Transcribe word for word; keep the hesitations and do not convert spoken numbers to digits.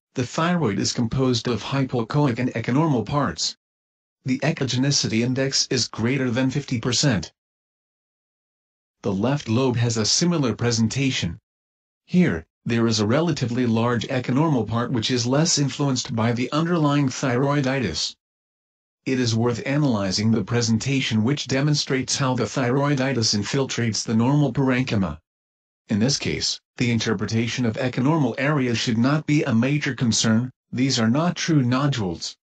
The thyroid is composed of hypoechoic and echonormal parts. The echogenicity index is greater than fifty percent. The left lobe has a similar presentation. Here, there is a relatively large echonormal part which is less influenced by the underlying thyroiditis. It is worth analyzing the presentation which demonstrates how the thyroiditis infiltrates the normal parenchyma. In this case, the interpretation of echonormal area should not be a major concern. These are not true nodules.